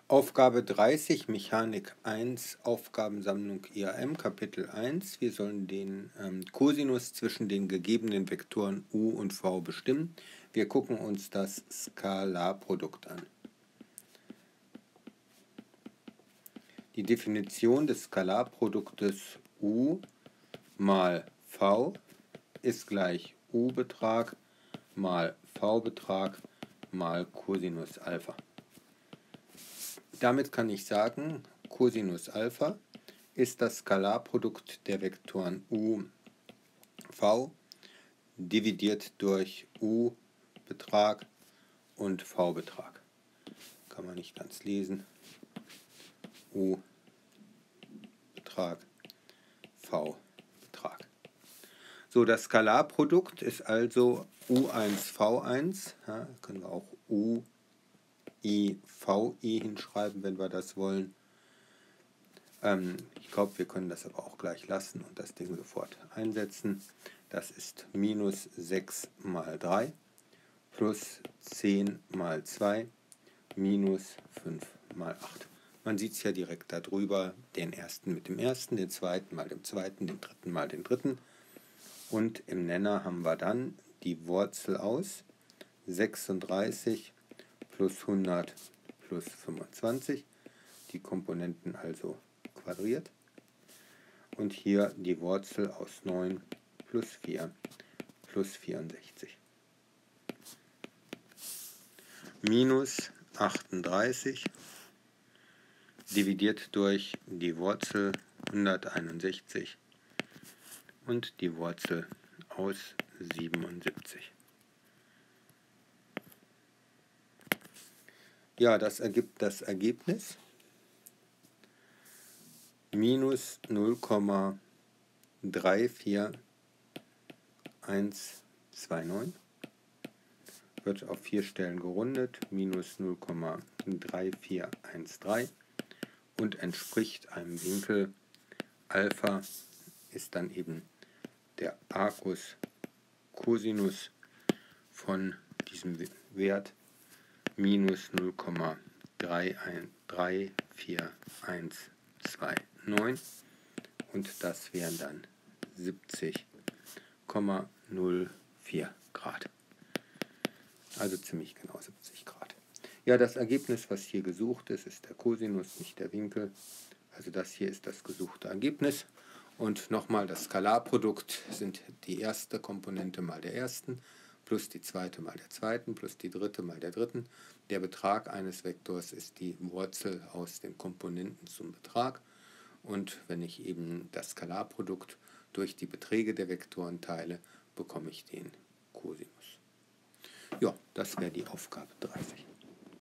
Aufgabe 30, Mechanik 1, Aufgabensammlung IAM, Kapitel 1. Wir sollen den Cosinus zwischen den gegebenen Vektoren u und v bestimmen. Wir gucken uns das Skalarprodukt an. Die Definition des Skalarproduktes u mal v ist gleich u-Betrag mal v-Betrag mal Cosinus Alpha. Damit kann ich sagen, Cosinus Alpha ist das Skalarprodukt der Vektoren u, v dividiert durch u-Betrag und v-Betrag. Kann man nicht ganz lesen. u-Betrag, v-Betrag. So, das Skalarprodukt ist also u1, v1. Ja, können wir auch VI hinschreiben, wenn wir das wollen. Ich glaube, wir können das aber auch gleich lassen und das Ding sofort einsetzen. Das ist minus 6 mal 3 plus 10 mal 2 minus 5 mal 8. Man sieht es ja direkt darüber, den ersten mit dem ersten, den zweiten mal dem zweiten, den dritten mal den dritten. Und im Nenner haben wir dann die Wurzel aus 36 plus 100 plus 25, die Komponenten also quadriert. Und hier die Wurzel aus 9 plus 4 plus 64. Minus 38 dividiert durch die Wurzel 161 und die Wurzel aus 77. Ja, das ergibt das Ergebnis minus 0,34129, wird auf 4 Stellen gerundet, minus 0,3413 und entspricht einem Winkel. Alpha ist dann eben der Arcus Cosinus von diesem Wert minus 0,34129 und das wären dann 70,04 Grad. Also ziemlich genau 70 Grad. Ja, das Ergebnis, was hier gesucht ist, ist der Cosinus, nicht der Winkel. Also das hier ist das gesuchte Ergebnis. Und nochmal, das Skalarprodukt sind die erste Komponente mal der ersten, plus die zweite mal der zweiten, plus die dritte mal der dritten. Der Betrag eines Vektors ist die Wurzel aus den Komponenten zum Betrag. Und wenn ich eben das Skalarprodukt durch die Beträge der Vektoren teile, bekomme ich den Cosinus. Ja, das wäre die Aufgabe 30.